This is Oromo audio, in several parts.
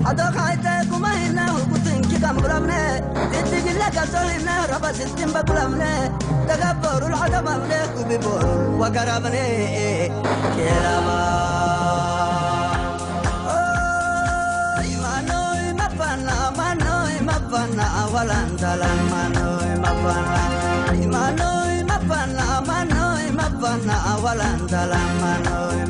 أدوك عيتكم هنا وكنتي كم غلبنا تدق لك صهنا ربا ستين بقلبنا تكبر العتب منك وببور وقربنا كلابا manoi mapana awalan dalam manoi mapana awalan dalam manoi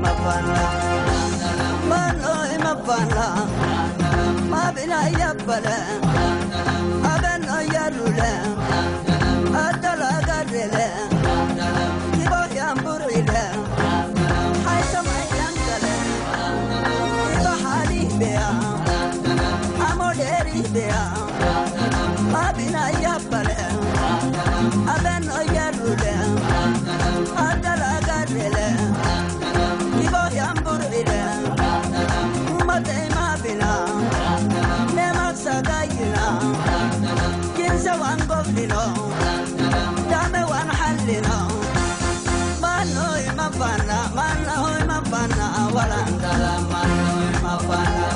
mapana mabina yabala aben oyarule adala gadele kibo yamburile haysam ayangale kibo hali bea amoderi bea mabina yabala aben oyarule adala gadele kibo yamburile mate mabina nemak sagayina kinsa wan goblino dame wan hallino manoi mapana walandala manoi mapana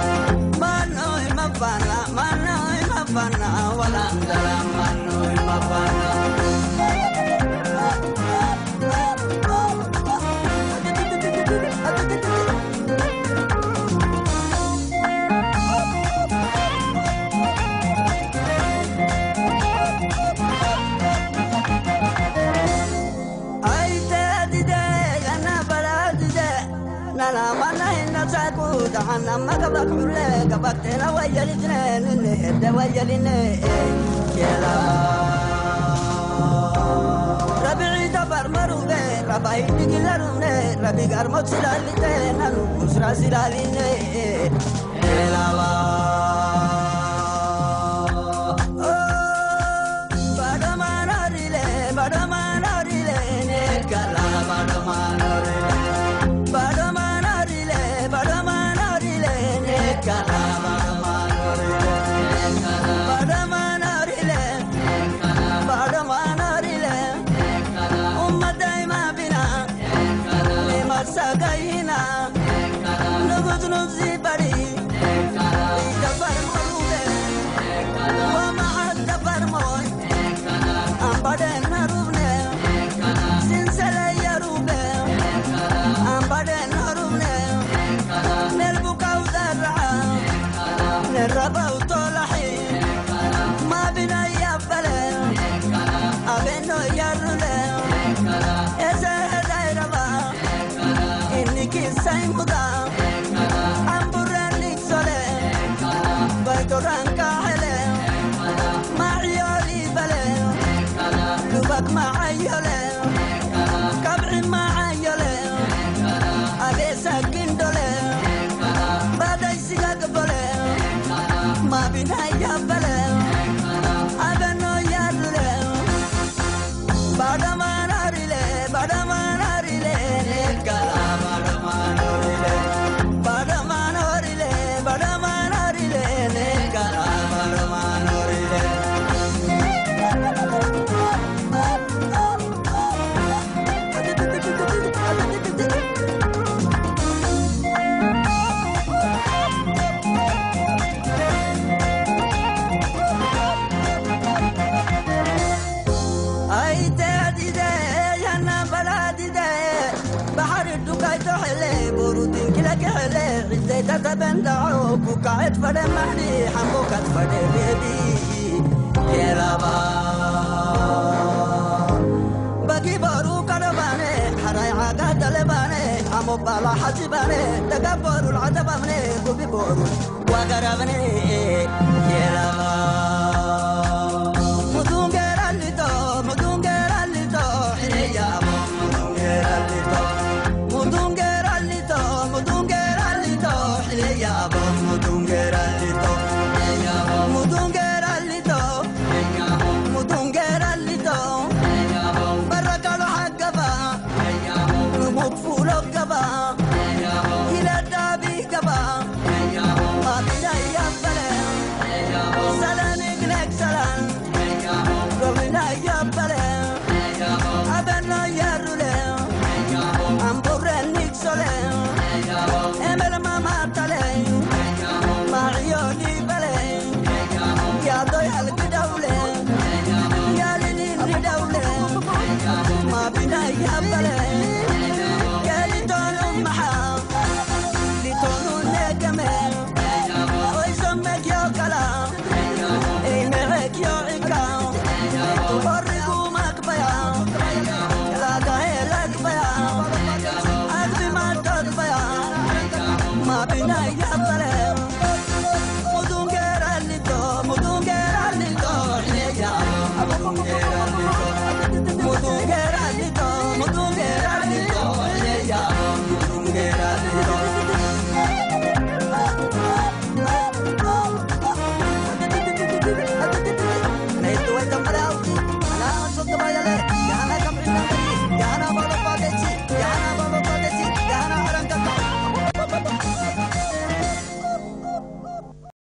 walandala manoi mapana أنا ما قبلك ولا قبلت أنا ويا الاثنين ويا الاثنين كلا ربيعي دبر مروبة رباي تقلرونه ربي قرمت سلالتين أنا مسرا سلالين كلا بدما ناريله كلا بدما ناريله sagayina nugut nubzi bari dafar marube wa ma'ad dafar moy ambade narubne sinsala yarube ambade narubne nerbuka udara neraba utolahi ma bina yabale abeno yarule esa dairaba Kisah muda, amburan liksole, baitoran kahele, ma'yoli bale, lubak ma'ayole, kabri ma'ayole, abesa kindole, badai sigag bole, mabinaya bale, abeno yarle, badamanarile, kalama. تتبندعوك وقعد فدي محلي حموكت فدي بيبي كلابا بقي بارو كرباني حراي عقاد لباني عمو بالا حسباني تقبروا العتباني قبي بورو وقربني كلابا